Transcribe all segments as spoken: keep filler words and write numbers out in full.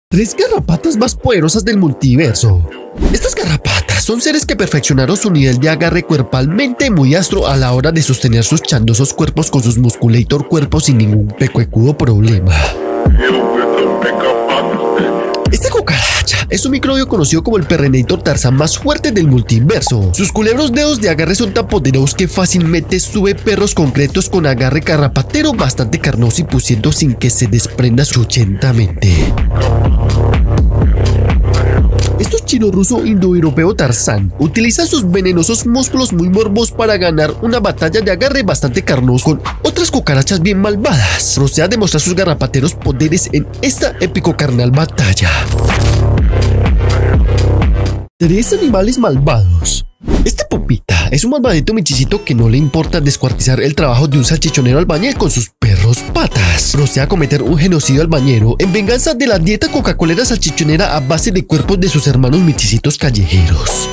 Tres garrapatas más poderosas del multiverso. Estas garrapatas son seres que perfeccionaron su nivel de agarre cuerpalmente muy astro a la hora de sostener sus chandosos cuerpos con sus musculator cuerpos sin ningún pecuecudo problema. Esta cucaracha es un microbio conocido como el Perrenator Tarzán más fuerte del multiverso. Sus culebros dedos de agarre son tan poderosos que fácilmente sube perros concretos con agarre garrapatero bastante carnoso y pusiendo sin que se desprenda sucintamente. Estos chino ruso indoeuropeo Tarzán utilizan sus venenosos músculos muy morbos para ganar una batalla de agarre bastante carnoso con otras cucarachas bien malvadas. Procede a demostrar sus garrapateros poderes en esta épico carnal batalla. Tres animales malvados. Este Pupita es un malvadito michicito que no le importa descuartizar el trabajo de un salchichonero albañil con sus perros patas. Procede a cometer un genocidio albañero en venganza de la dieta coca-colera salchichonera a base de cuerpos de sus hermanos michicitos callejeros.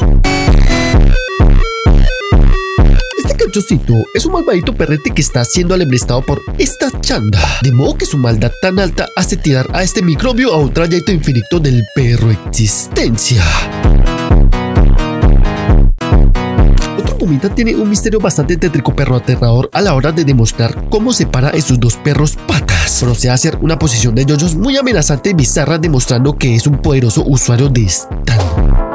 Este cachocito es un malvadito perrete que está siendo alebrestado por esta chanda, de modo que su maldad tan alta hace tirar a este microbio a un trayecto infinito del perro existencia. Pumita tiene un misterio bastante tétrico perro aterrador a la hora de demostrar cómo separa esos dos perros patas. Procede a hacer una posición de yoyos muy amenazante y bizarra demostrando que es un poderoso usuario de stand.